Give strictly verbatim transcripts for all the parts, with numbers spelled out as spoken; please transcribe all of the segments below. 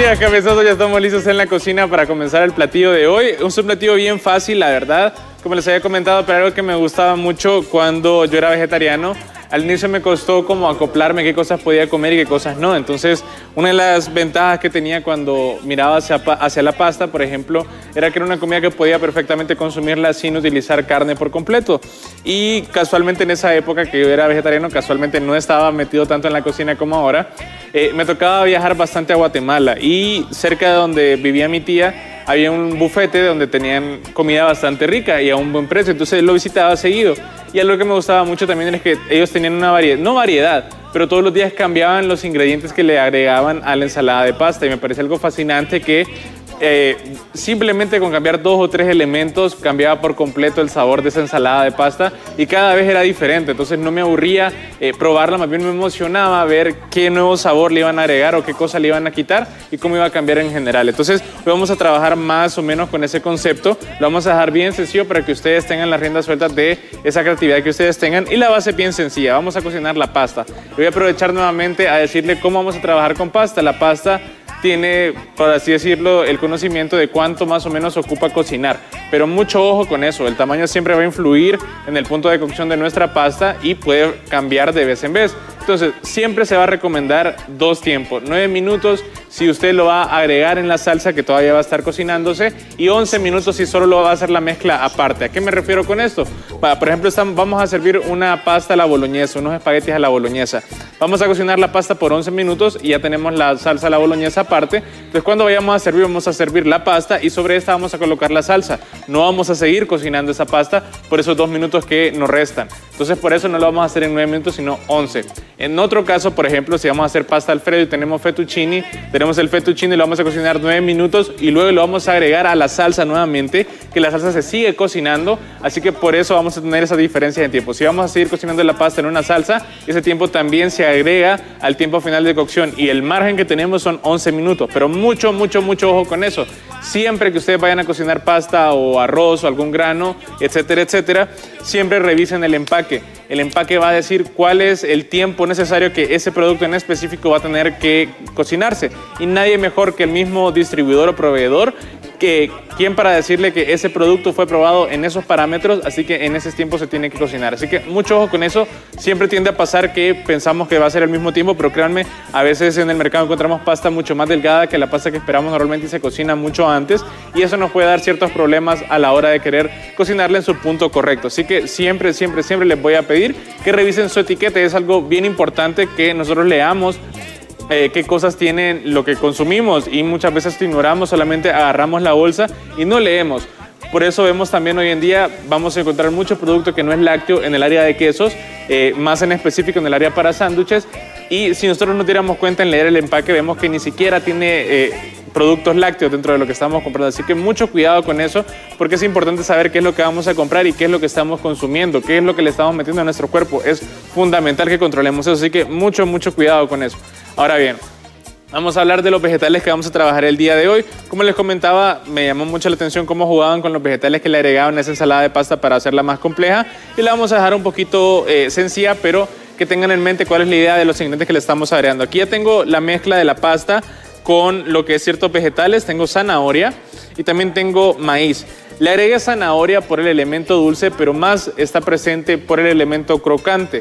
días, cabezosos, ya estamos listos en la cocina para comenzar el platillo de hoy. Es un platillo bien fácil, la verdad, como les había comentado, pero algo que me gustaba mucho cuando yo era vegetariano. Al inicio me costó como acoplarme qué cosas podía comer y qué cosas no. Entonces, una de las ventajas que tenía cuando miraba hacia, hacia la pasta, por ejemplo, era que era una comida que podía perfectamente consumirla sin utilizar carne por completo. Y casualmente en esa época que yo era vegetariano, casualmente no estaba metido tanto en la cocina como ahora, eh, me tocaba viajar bastante a Guatemala. Y cerca de donde vivía mi tía, había un bufete donde tenían comida bastante rica y a un buen precio, entonces lo visitaba seguido. Y algo que me gustaba mucho también es que ellos tenían una variedad, no variedad, pero todos los días cambiaban los ingredientes que le agregaban a la ensalada de pasta y me parece algo fascinante que eh, simplemente con cambiar dos o tres elementos cambiaba por completo el sabor de esa ensalada de pasta y cada vez era diferente, entonces no me aburría eh, probarla, más bien me emocionaba ver qué nuevo sabor le iban a agregar o qué cosa le iban a quitar y cómo iba a cambiar en general. Entonces hoy vamos a trabajar más o menos con ese concepto, lo vamos a dejar bien sencillo para que ustedes tengan las riendas sueltas de esa creatividad que ustedes tengan y la base bien sencilla. Vamos a cocinar la pasta. Voy a aprovechar nuevamente a decirle cómo vamos a trabajar con pasta. La pasta tiene, por así decirlo, el conocimiento de cuánto más o menos ocupa cocinar, pero mucho ojo con eso, el tamaño siempre va a influir en el punto de cocción de nuestra pasta y puede cambiar de vez en vez. Entonces, siempre se va a recomendar dos tiempos, nueve minutos si usted lo va a agregar en la salsa que todavía va a estar cocinándose y once minutos si solo lo va a hacer la mezcla aparte. ¿A qué me refiero con esto? Por ejemplo, estamos, vamos a servir una pasta a la boloñesa, unos espaguetis a la boloñesa. Vamos a cocinar la pasta por once minutos y ya tenemos la salsa a la boloñesa aparte. Entonces, cuando vayamos a servir, vamos a servir la pasta y sobre esta vamos a colocar la salsa. No vamos a seguir cocinando esa pasta por esos dos minutos que nos restan. Entonces, por eso no lo vamos a hacer en nueve minutos, sino once. En otro caso, por ejemplo, si vamos a hacer pasta Alfredo y tenemos fettuccine, tenemos el fettuccine y lo vamos a cocinar nueve minutos y luego lo vamos a agregar a la salsa nuevamente, que la salsa se sigue cocinando, así que por eso vamos a tener esa diferencia de tiempo. Si vamos a seguir cocinando la pasta en una salsa, ese tiempo también se agrega al tiempo final de cocción y el margen que tenemos son once minutos, pero mucho, mucho, mucho ojo con eso. Siempre que ustedes vayan a cocinar pasta o arroz o algún grano, etcétera, etcétera, siempre revisen el empaque. El empaque va a decir cuál es el tiempo necesario que ese producto en específico va a tener que cocinarse. Y nadie mejor que el mismo distribuidor o proveedor que quien para decirle que ese producto fue probado en esos parámetros, así que en ese tiempo se tiene que cocinar. Así que mucho ojo con eso. Siempre tiende a pasar que pensamos que va a ser el mismo tiempo, pero créanme, a veces en el mercado encontramos pasta mucho más delgada que la pasta que esperamos normalmente y se cocina mucho antes y eso nos puede dar ciertos problemas a la hora de querer cocinarla en su punto correcto. Así que siempre, siempre, siempre les voy a pedir que revisen su etiqueta. Es algo bien importante que nosotros leamos Eh, qué cosas tienen lo que consumimos y muchas veces ignoramos, solamente agarramos la bolsa y no leemos. Por eso vemos también hoy en día, vamos a encontrar mucho producto que no es lácteo en el área de quesos, eh, más en específico en el área para sándwiches y si nosotros nos diéramos cuenta en leer el empaque vemos que ni siquiera tiene eh, productos lácteos dentro de lo que estamos comprando, así que mucho cuidado con eso porque es importante saber qué es lo que vamos a comprar y qué es lo que estamos consumiendo, qué es lo que le estamos metiendo a nuestro cuerpo, es fundamental que controlemos eso, así que mucho, mucho cuidado con eso. Ahora bien, vamos a hablar de los vegetales que vamos a trabajar el día de hoy. Como les comentaba, me llamó mucho la atención cómo jugaban con los vegetales que le agregaban a esa ensalada de pasta para hacerla más compleja y la vamos a dejar un poquito eh, sencilla, pero que tengan en mente cuál es la idea de los ingredientes que le estamos agregando. Aquí ya tengo la mezcla de la pasta con lo que es ciertos vegetales, tengo zanahoria y también tengo maíz. Le agregué zanahoria por el elemento dulce, pero más está presente por el elemento crocante.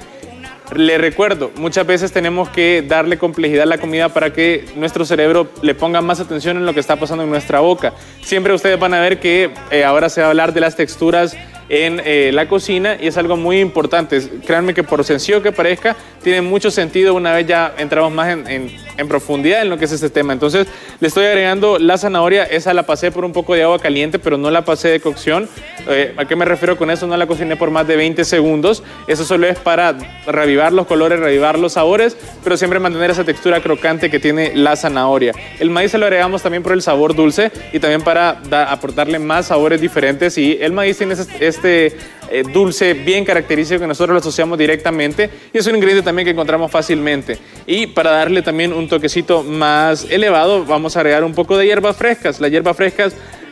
Le recuerdo, muchas veces tenemos que darle complejidad a la comida para que nuestro cerebro le ponga más atención en lo que está pasando en nuestra boca. Siempre ustedes van a ver que eh, ahora se va a hablar de las texturas en eh, la cocina y es algo muy importante. Créanme que por sencillo que parezca, tiene mucho sentido una vez ya entramos más en, en, en profundidad en lo que es este tema. Entonces le estoy agregando la zanahoria, esa la pasé por un poco de agua caliente, pero no la pasé de cocción. Eh, ¿A qué me refiero con eso? No la cociné por más de veinte segundos. Eso solo es para revivar los colores, revivar los sabores, pero siempre mantener esa textura crocante que tiene la zanahoria. El maíz se lo agregamos también por el sabor dulce y también para da, aportarle más sabores diferentes y el maíz tiene este este eh, dulce bien característico que nosotros lo asociamos directamente y es un ingrediente también que encontramos fácilmente. Y para darle también un toquecito más elevado vamos a agregar un poco de hierbas frescas. Las hierbas frescas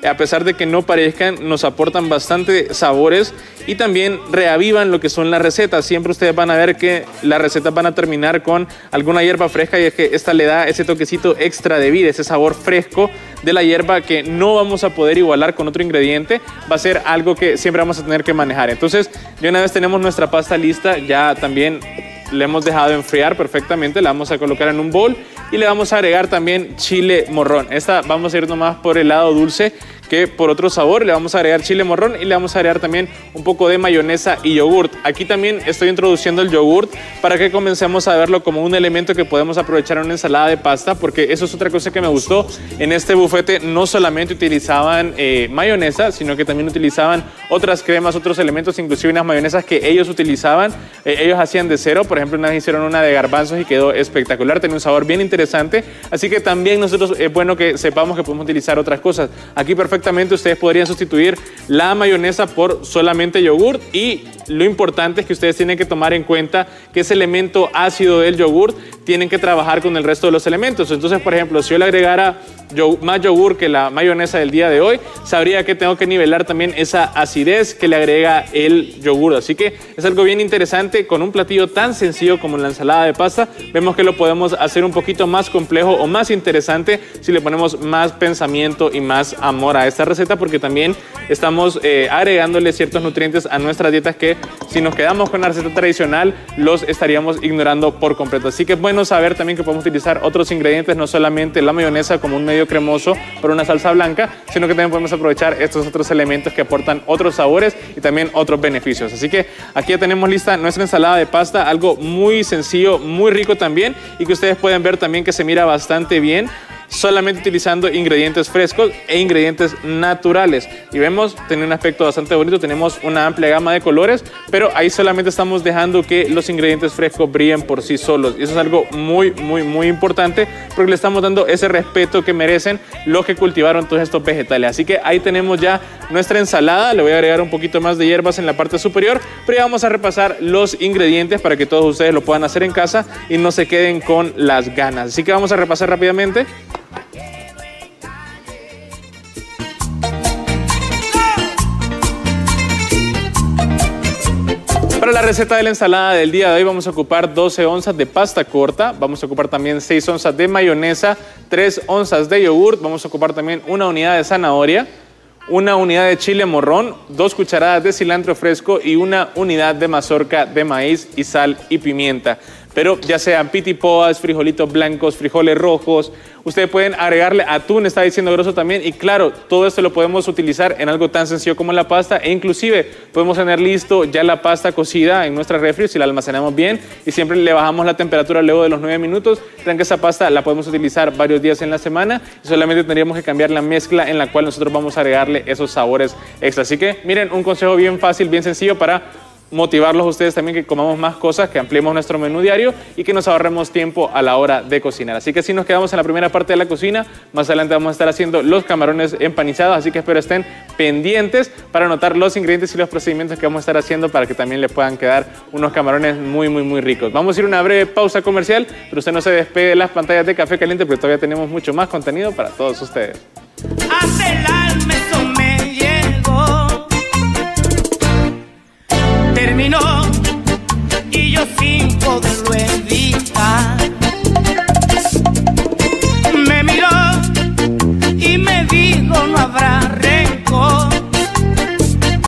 a pesar de que no parezcan, nos aportan bastante sabores y también reavivan lo que son las recetas. Siempre ustedes van a ver que las recetas van a terminar con alguna hierba fresca y es que esta le da ese toquecito extra de vida, ese sabor fresco de la hierba que no vamos a poder igualar con otro ingrediente. Va a ser algo que siempre vamos a tener que manejar. Entonces, ya una vez tenemos nuestra pasta lista, ya también le hemos dejado enfriar perfectamente, la vamos a colocar en un bowl y le vamos a agregar también chile morrón. Esta vamos a ir nomás por el lado dulce que por otro sabor. Le vamos a agregar chile morrón y le vamos a agregar también un poco de mayonesa y yogurt. Aquí también estoy introduciendo el yogurt para que comencemos a verlo como un elemento que podemos aprovechar en una ensalada de pasta, porque eso es otra cosa que me gustó. En este bufete no solamente utilizaban eh, mayonesa, sino que también utilizaban otras cremas, otros elementos, inclusive unas mayonesas que ellos utilizaban, eh, ellos hacían de cero. Por ejemplo, una vez hicieron una de garbanzos y quedó espectacular, tenía un sabor bien interesante. Así que también nosotros es bueno que sepamos que podemos utilizar otras cosas. Aquí perfectamente ustedes podrían sustituir la mayonesa por solamente yogur, y lo importante es que ustedes tienen que tomar en cuenta que ese elemento ácido del yogur tienen que trabajar con el resto de los elementos. Entonces, por ejemplo, si yo le agregara yo, más yogur que la mayonesa del día de hoy, sabría que tengo que nivelar también esa acidez que le agrega el yogur. Así que es algo bien interesante. Con un platillo tan sencillo como la ensalada de pasta, vemos que lo podemos hacer un poquito más complejo o más interesante si le ponemos más pensamiento y más amor a esta receta, porque también estamos eh, agregándole ciertos nutrientes a nuestras dietas que si nos quedamos con la receta tradicional los estaríamos ignorando por completo. Así que es bueno saber también que podemos utilizar otros ingredientes, no solamente la mayonesa como un medio cremoso para una salsa blanca, sino que también podemos aprovechar estos otros elementos que aportan otros sabores y también otros beneficios. Así que aquí ya tenemos lista nuestra ensalada de pasta, algo muy sencillo, muy rico también, y que ustedes pueden ver también que se mira bastante bien, solamente utilizando ingredientes frescos e ingredientes naturales. Y vemos, tiene un aspecto bastante bonito, tenemos una amplia gama de colores, pero ahí solamente estamos dejando que los ingredientes frescos brillen por sí solos. Y eso es algo muy, muy, muy importante, porque le estamos dando ese respeto que merecen los que cultivaron todos estos vegetales. Así que ahí tenemos ya nuestra ensalada. Le voy a agregar un poquito más de hierbas en la parte superior, pero ya vamos a repasar los ingredientes para que todos ustedes lo puedan hacer en casa y no se queden con las ganas. Así que vamos a repasar rápidamente. Para la receta de la ensalada del día de hoy vamos a ocupar doce onzas de pasta corta, vamos a ocupar también seis onzas de mayonesa, tres onzas de yogur, vamos a ocupar también una unidad de zanahoria, una unidad de chile morrón, dos cucharadas de cilantro fresco y una unidad de mazorca de maíz, y sal y pimienta. Pero ya sean pitipoas, frijolitos blancos, frijoles rojos, ustedes pueden agregarle atún, está diciendo Grosso también, y claro, todo esto lo podemos utilizar en algo tan sencillo como la pasta, e inclusive podemos tener listo ya la pasta cocida en nuestra refri si la almacenamos bien y siempre le bajamos la temperatura luego de los nueve minutos. Crean que esa pasta la podemos utilizar varios días en la semana y solamente tendríamos que cambiar la mezcla en la cual nosotros vamos a agregarle esos sabores extra. Así que miren, un consejo bien fácil, bien sencillo para motivarlos a ustedes también, que comamos más cosas, que ampliemos nuestro menú diario y que nos ahorremos tiempo a la hora de cocinar. Así que así nos quedamos en la primera parte de la cocina. Más adelante vamos a estar haciendo los camarones empanizados, así que espero estén pendientes para anotar los ingredientes y los procedimientos que vamos a estar haciendo para que también les puedan quedar unos camarones muy, muy, muy ricos. Vamos a ir a una breve pausa comercial, pero usted no se despegue de las pantallas de Café Caliente porque todavía tenemos mucho más contenido para todos ustedes. ¡Hazla!